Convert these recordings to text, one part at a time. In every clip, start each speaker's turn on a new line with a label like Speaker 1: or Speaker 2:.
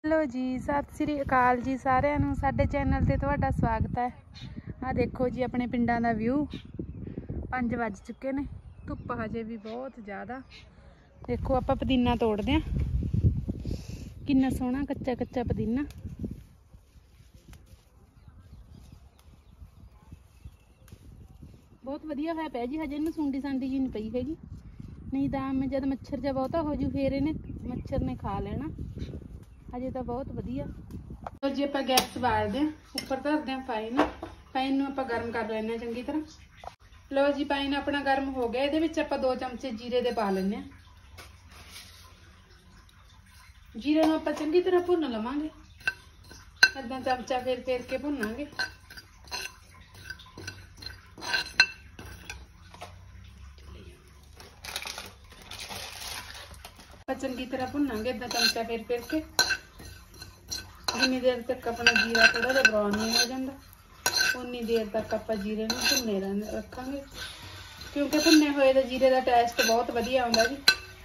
Speaker 1: Hello जी, सत श्री अकाल जी सारिਆਂ ਨੂੰ ਸਾਡੇ चैनल ਤੇ ਤੁਹਾਡਾ स्वागत है। आ देखो जी अपने पिंडां दा व्यू 5 वज चुके ने, धुप्प हजे भी बहुत ज़्यादा। देखो आपां पुदीना तोड़दे आं, किन्ना सोहना कच्चा कच्चा पुदीना। बहुत वधिया होया पिया जी, हजे इन्हूं सुंडी सांडी जी नहीं पई हैगी, नहीं तां मैं जद मच्छर जा बहुता हो जू फिर इहने मच्छर ने खा लेना। हजे तो बहुत वधिया। तो जी आप गैस बालते हैं, उपर धरते हैं पाइन। पाइन नूं आपां गर्म कर लैंदे चंगी तरह। लो जी पाइन अपना गर्म हो गया, इहदे विच आपां 2 चमचे जीरे दे पा लैंदे हैं। जीरे नूं आपां चंगी तरह भुन लवांगे, इदां चमचा फेर फेर के भुनांगे। चंगी तरह भुनांगे इदां चमचा फेर फेर के, जिन्नी देर तक अपना जीरा थोड़ा जिहा ब्राउन नहीं हो जाता उन्नी देर तक आप जीरे में भुने रखांगे, क्योंकि भुने हुए तो जीरे का टेस्ट बहुत वधिया आउंदा जी।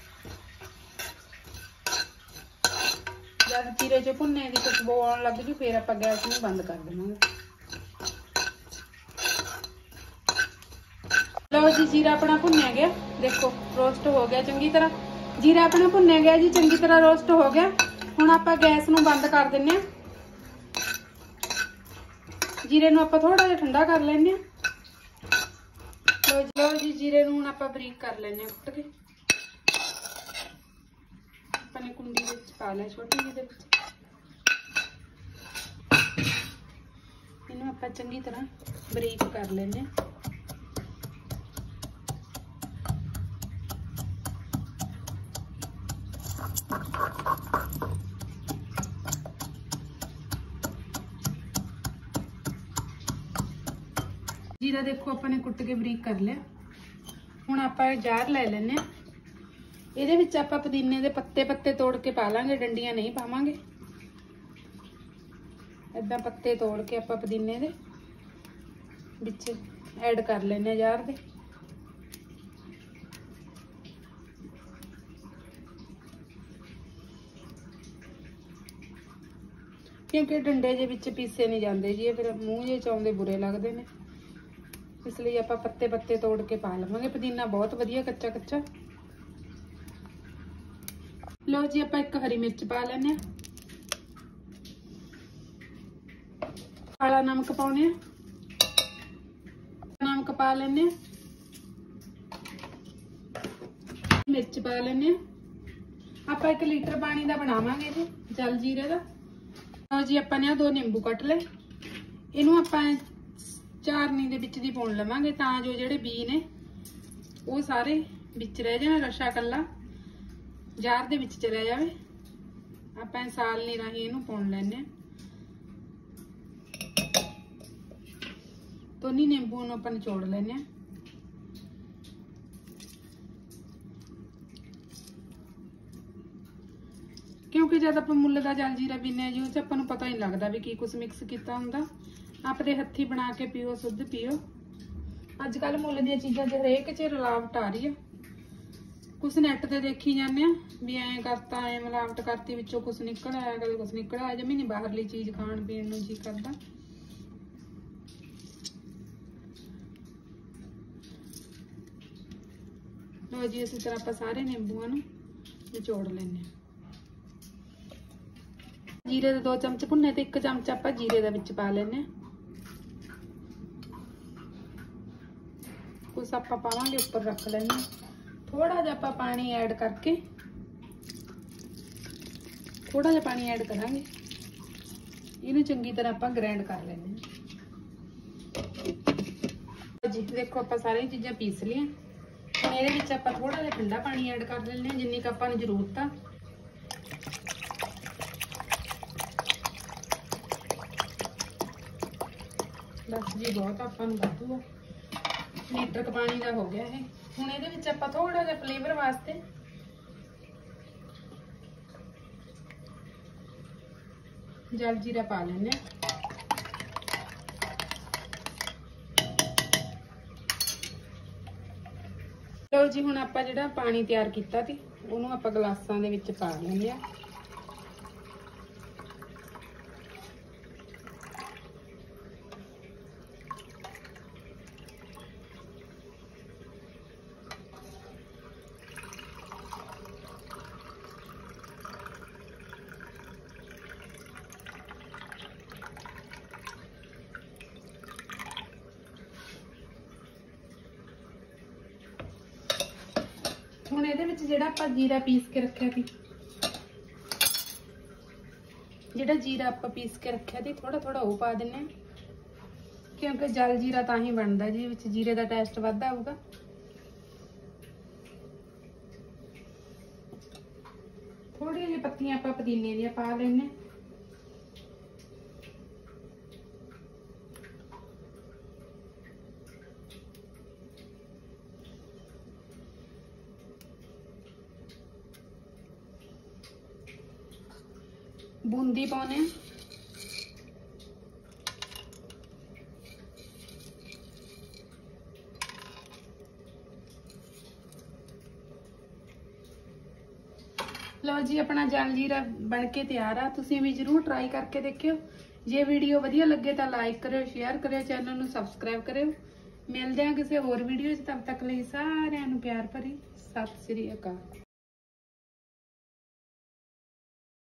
Speaker 1: जब जीरे चो भुने की खुशबू आउण लग जू फिर आप गैस में बंद कर देवांगे। लो जी जीरा अपना भुनिया गया, देखो रोस्ट हो गया चंगी तरह। जीरा अपना भुनिया गया जी, चंगी तरह रोस्ट हो गया। हुण आपां गैस नूं बंद कर दिंने आ। जीरे नूं आपां थोड़ा जिहा ठंडा कर लैंदे आ। लो जी जीरे नूं हुण आपां बरीक कर लैंदे आ कुट के। अपने कुंडी विच पा लिया छोटी जी दे विच। इहनूं आपां चंगी तरह बरीक कर लैंदे आ। जीरा देखो अपने कुट के बरीक कर लिया। हुण आपां जार ले लैंदे आ। इहदे विच आपां पुदीने दे पत्ते पत्ते तोड़ के पा लांगे, डंडियां नहीं पावांगे। इदां पत्ते तोड़ के आपां पुदीने दे विच ऐड कर लैंदे आ जार दे। क्योंकि डंडे जे विच पीसे नहीं जाते जी, फिर मूँह जे च आउंदे बुरे लगते हैं, इसलिए आप पत्ते पत्ते तोड़ के पा लवांगे। पुदीना बहुत वधिया कच्चा कच्चा। लो जी आप एक हरी मिर्च पा लैंदे आ, काला नमक पाउणे, नमक पा लैंदे आ, मिर्च पा लैंदे आ। आप 1 लीटर पानी का बनावांगे जी जल जीरे का। लो जी आपने 2 नींबू कट ले, इनू आप चारनी दे विच दी पुण लवांगे तां जो जिहड़े बी ने वो सारे विच रह जाण, रशा कल्ला जार दे विच चला जावे। आपां सालनी राही इनू पुण लैंदे आ। दोनी नींबू नूं आपां निचोड़ लैंदे आ। क्योंकि जब आप मुੱਲ ਦਾ जल जीरा पीने जी उस आपां नूं पता नहीं लगता भी की कुछ मिक्स किया हुंदा। आपदे हत्थी बना के पीओ, शुद्ध पीओ। अजकल मुੱਲ ਦੀਆਂ चीज़ां च हरेक च मिलावट आ रही है। कुछ नैट ते देखी जाने भी ऐ करता ऐ मिलावट करती, विचों कुछ निकल आया, कदे कुछ निकल आया। जमी नहीं बाहरली चीज़ खाण पीण नूं जी करदा। लो जी इसी तरह आप सारे नींबूआं नूं निचोड़ लैंदे आ। जीरे दे 2 चमच भुन्ने ते 1 चमच आप जीरे दा विच पा लैंदे आ। कुछ आप पावांगे उपर रख लेंगे। थोड़ा जिहा आप पानी ऐड करके, थोड़ा जिहा पानी ऐड करांगे, इनू चंगी तरह आप ग्राइंड कर लेंगे जी। देखो आप सारी चीज़ां पीस लिया। हुण इहदे विच आप थोड़ा जिहा ठंडा पानी ऐड कर लेंगे जिन्नी क आपां नूं जरूरत आ। बस जी बहुत आपां नूं वाधू आ, लीटर क पानी का हो गया है। हुण इहदे विच आपां थोड़ा जिहा फ्लेवर वास्ते जल जीरा पा लैंदे आ। लो जी हुण आपां जिहड़ा पानी तैयार कीता सी उहनूं आपां गलासां दे विच पा लैंदे आ। ਇਹਦੇ ਵਿੱਚ ਜਿਹੜਾ ਆਪਾਂ ਜੀਰਾ ਪੀਸ ਕੇ ਰੱਖਿਆ ਸੀ, ਜਿਹੜਾ ਜੀਰਾ ਆਪਾਂ ਪੀਸ ਕੇ ਰੱਖਿਆ ਸੀ ਥੋੜਾ ਥੋੜਾ ਉਹ ਪਾ ਦਿੰਨੇ ਆ, ਕਿਉਂਕਿ ਜਲ ਜੀਰਾ ਤਾਂ ਹੀ ਬਣਦਾ ਜੀ ਵਿੱਚ ਜੀਰੇ ਦਾ ਟੇਸਟ ਵੱਧ ਆਊਗਾ। थोड़ी जी पत्तियां आप पुदीने दी पा लेने। बूंदी पाने, लो जी अपना जल जीरा बन के तैयार आ। तुसीं भी जरूर ट्राई करके देखियो। जे वीडियो वधिया लगे तो लाइक करियो, शेयर करियो, चैनल नूं सबसक्राइब करियो। मिलदे हां किसी होर वीडियो च, तब तक लई सारिआं नूं प्यार भरी सत श्री अकाल।